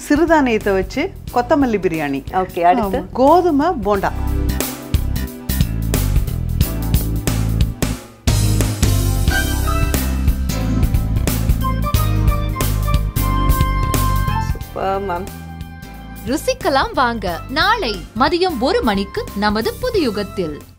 சிறுதானியத்தை வச்சு கொத்தமல்லி பிரியாணி. ஓகே, அடுத்து கோதுமை போண்டா. Super ma'am. ருசிக்கலாம் வாங்க. நாளை மதியம் 1 மணிக்கு நமது புது யுகத்தில்.